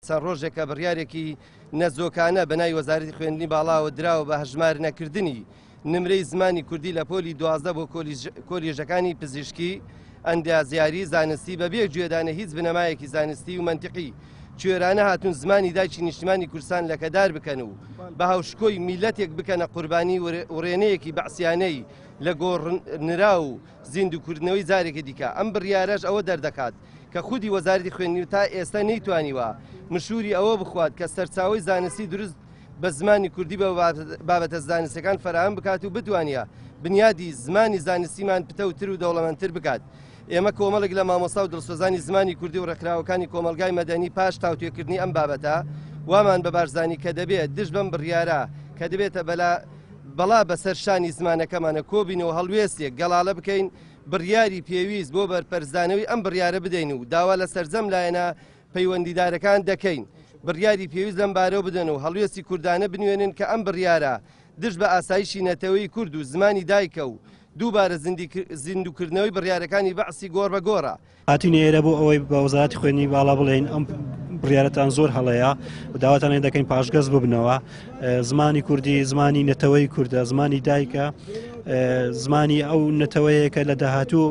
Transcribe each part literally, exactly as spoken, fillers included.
چەند ڕۆژێکە بڕیارێکی نەزۆکانە بەناوی وەزارەتی خوێندنی باڵاوە دراوە بە هەژمار نەکردنی نمرەی زمانی کوردی لە پۆلی دوازدە بۆ کۆلیژەکانی پزیشکی ئەندازیاری زانستی بەبێ گوێدانە هیچ بنەمایەکی زانستی و منتیقی کوێرانە هاتوون زمانی دایکی نیشتیمانی کوردستان لەکەدار بکەن و بە هاوشکۆی میلەتێک بکەنە قوربانی وڕێنەیەکی بەعسیانەی لە گۆڕنرا و زیندوکردنەوەی جارێکی دیکە. ئەم بڕیارەش ئەوە دەردەکات کە خودی وەزارەتی خوێندنی تا ئێستا نەیتوانیوە مشوری ئەوە بخوات کە سەرچاوی زانستی دروست بە زمانی کوردی بە بابەتە زانستیەکان فراهم بکات و بتوانە بنیادی زمانی زانستیمان پتەوتر و دەوڵەمەندتر بکات. ئێمە کۆمەڵێک لە مامۆستا و دڵسۆزانی زمانی کوردی و ڕێکخراوەکانی کۆمەلگای مەدەنی پاش تاوتوێکردنی ئەم بابەتە وامان بە بارزانی کە دەبێت دژ بەم بڕیارە کە دەبێتە بەڵا بەسەر شانی زمانەکەمانە کۆبینەوە هەڵوێستێک گەڵاڵە بکەین بڕیاری پێویست بۆ بەرپەرزانەوەی ئەم بڕیارە بدەین و داوا لە سەرجەم لایەنە پەیوەندیدارەکان دەکەین بڕیاری پێویست لەم بارەوە بدەن و هەڵوێستی کوردانە بنوێنن کە ئەم بڕیارە دژ بە ئاسایشی نەتەوەی کورد و زمانی دایکە و دووبارە زیندوکردنەوەی بڕیارەکانی بەعسی گۆڕ بە گۆڕە. هاتوینە ئێرە بۆ ئەوەی بە وەزارەتی خوێندنی باڵا بڵێن ئەم بڕیارەتان زۆر هەڵەیە و داواتانێ دەکەین پاشگەز ببنەوە. زمانی کوردی زمانی نەتەوەی کووردە زمانی دایکە زمانی ئەو نەتەوەیەکە لە داهاتوو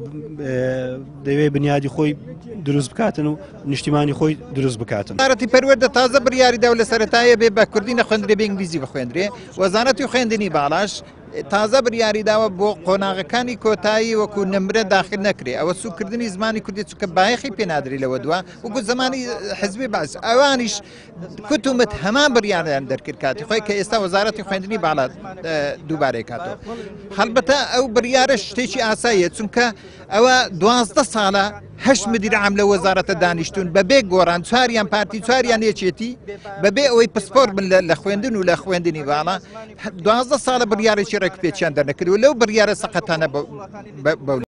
دەوێت بنیادی خۆی دروست بکاتن و نیشتیمانی خۆی دروست بکاتن. وەزارەتی پەروەردە تازە بڕیاریدا و لە سەرەتایە بێ بە کوردی نەخوێندرێ بە ئینگلیزی بخوێندرێ. وەزارەتی خوێندنی باڵاش تازە بریاریداوە بۆ قۆناغەکانی کۆتایی وەکو نمرە داخل نەکرێ ئەوە سوکردنی زمانی کوردی چکە بایەخی پێنادری لەوە دووە وەکو زمانی حزبی باس ئەوانیش کوتومت هەمان بریاریان دەرکرد کاتی خۆی کە ئێستا وەزارەتی خوێندنی باڵات دووبارەی کاتەوە. هەڵبەتە ئەو بریارە شتێکی ئاساییە چونکە ئەوە دوازدە ساڵە هەشت مدیر عام لە وەزارەتە دانیشتون بەبێ گۆڕان چواریان پارتی چواریان یەکێتی بەبێ ئەوەی پسپۆر بن لە خوێندن و لە خوێندنی باڵا دوازدە ساڵە بریارێکی ڕێک پێچیان دەرنەکرد و لەو بریارە سەقەتانە